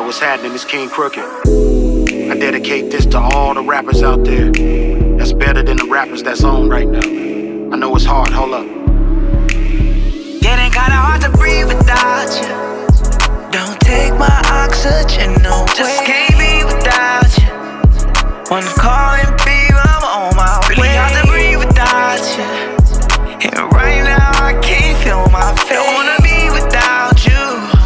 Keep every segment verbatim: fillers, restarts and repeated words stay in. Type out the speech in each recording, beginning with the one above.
what's happening? It's King Crooked. I dedicate this to all the rappers out there that's better than the rappers that's on right now. I know it's hard, hold up. Getting kinda hard to breathe without you. Don't take my oxygen, no way. Just can't be without you. Wanna call and be, I'm on my way. Really hard to breathe without you. And right now I can't feel my face. Don't wanna be without you.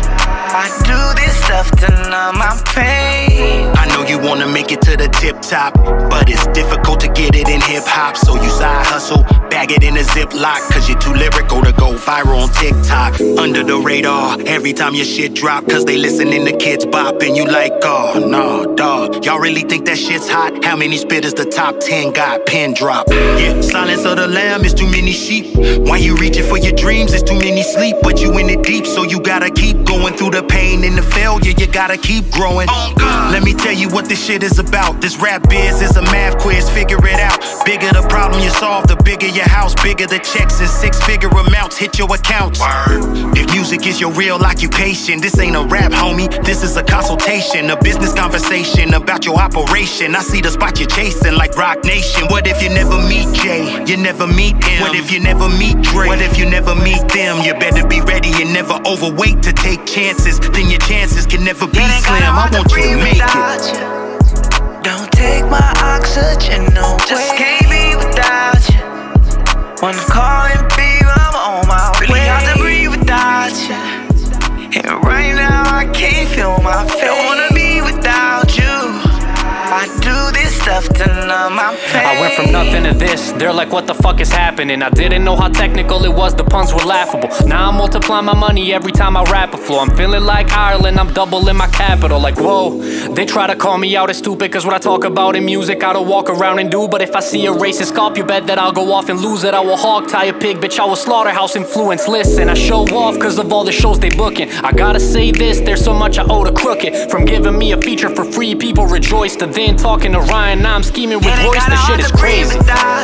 I do this stuff to numb my pain. I know you wanna make it to the tip top, but it's difficult to get it in hip hop. So you side hustle, bag it in a Ziploc, cause you're too lyrical to go viral on TikTok. Under the radar, every time your shit drop, cause they listening to kids bop. And you like, oh, no, dog. Y'all really think that shit's hot? How many spitters the top ten got? Pin drop. Yeah, silence of the lamb is too many sheep. Why you reaching for your dreams? It's too many sleep. But you in it deep, so you gotta keep going through the pain and the failure. You gotta keep growing. Let me tell you what this shit is about. This rap biz is a math quiz, figure it out. Bigger the problem you solve, the bigger your house. Bigger the checks and six-figure amounts hit your accounts. If music is your real occupation, this ain't a rap, homie. This is a consultation, a business conversation about your operation. I see the spot you're chasing like Rock Nation. What if you never meet Jay? You never meet him. What if you never meet Dre? What if you never meet them? You better be ready and never overweight to take chances. Then your chances can never be slim. I want you to make it. You. Don't take my oxygen, no way. Just can't be without you. Wanna call and be, I'm on my way. Really hard to breathe without you. And right now I can't feel my face. Don't wanna be without you. I do this stuff to numb my pain. I went from nothing to this. They're like, what the fuck is happening? I didn't know how technical it was, the puns were laughable. Now I'm multiplying my money every time I rap a flow. I'm feeling like Ireland, I'm doubling my capital. Like, whoa, they try to call me out as stupid, cause what I talk about in music I don't walk around and do. But if I see a racist cop, you bet that I'll go off and lose it. I will hog tie a pig, bitch, I will slaughterhouse influence. Listen, I show off cause of all the shows they booking. I gotta say this, there's so much I owe to Crooked. From giving me a feature for free, people rejoice, to then talking to Ryan, now I'm scheming with voice. This shit is crazy.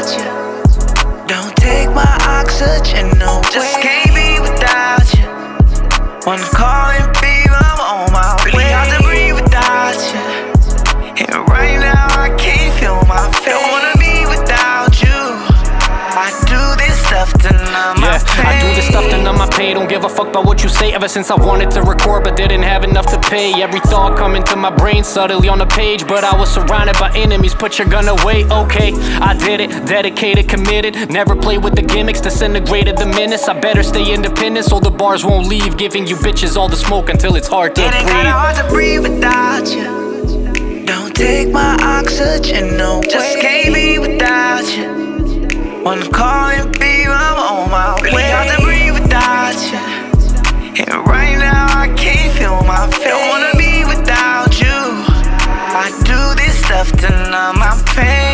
Don't take my oxygen, no way. Just can't be without you. Wanna call and be, I'm on my way. Really hard to breathe without you. And right now I can't feel my face. Don't wanna be without you. I do this stuff to numb my pain. I do this stuff to numb my pain. Don't give a fuck about what you say. Ever since I wanted to record but didn't have enough to pay. Every thought coming to my brain subtly on the page. But I was surrounded by enemies, put your gun away. Okay, I did it, dedicated, committed. Never played with the gimmicks, disintegrated the minutes. I better stay independent so the bars won't leave. Giving you bitches all the smoke until it's hard to breathe. It ain't kinda hard to breathe without you. Don't take my oxygen, no way. Just can't be without you. Wanna call and be, I'm on my way. Really hard to breathe without you. And right now I can't feel my face. Don't wanna be without you. I do this stuff to numb my pain.